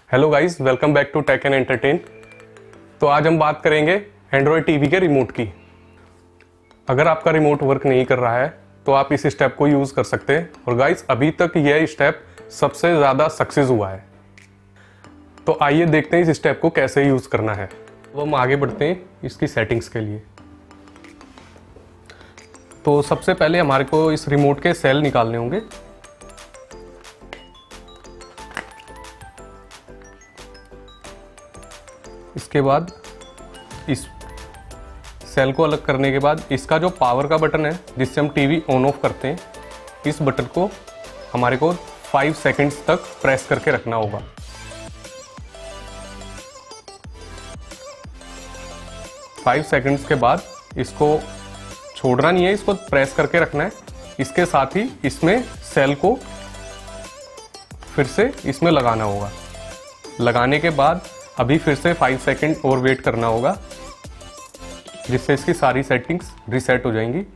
Hello guys, welcome back to tech and entertain. तो आज हम बात करेंगे एंड्रॉयड टीवी के रिमोट की। अगर आपका रिमोट वर्क नहीं कर रहा है तो आप इस स्टेप को यूज़ कर सकते हैं। और गाइस, अभी तक यह स्टेप सबसे ज़्यादा सक्सेस हुआ है। तो आइए देखते हैं इस स्टेप को कैसे यूज़ करना है। तो हम आगे बढ़ते हैं इसकी सेटिंग्स के लिए। तो सबसे पहले हमारे को इस रिमोट के सेल निकालने होंगे। इसके बाद इस सेल को अलग करने के बाद इसका जो पावर का बटन है जिससे हम टीवी ऑन ऑफ करते हैं, इस बटन को हमारे को 5 सेकंड्स तक प्रेस करके रखना होगा। फाइव सेकंड्स के बाद इसको छोड़ना नहीं है, इसको प्रेस करके रखना है। इसके साथ ही इसमें सेल को फिर से इसमें लगाना होगा। लगाने के बाद अभी फिर से 5 सेकंड और वेट करना होगा, जिससे इसकी सारी सेटिंग्स रीसेट हो जाएंगी।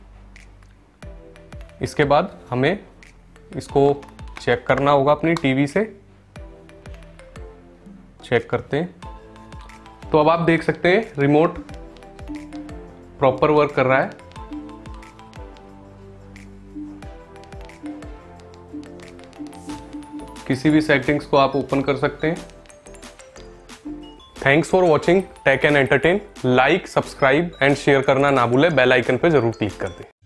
इसके बाद हमें इसको चेक करना होगा अपनी टीवी से। चेक करते हैं। तो अब आप देख सकते हैं रिमोट प्रॉपर वर्क कर रहा है। किसी भी सेटिंग्स को आप ओपन कर सकते हैं। Thanks for watching tech and entertain. Like, subscribe and share करना ना भूले। बेल आइकन पे जरूर क्लिक कर दें।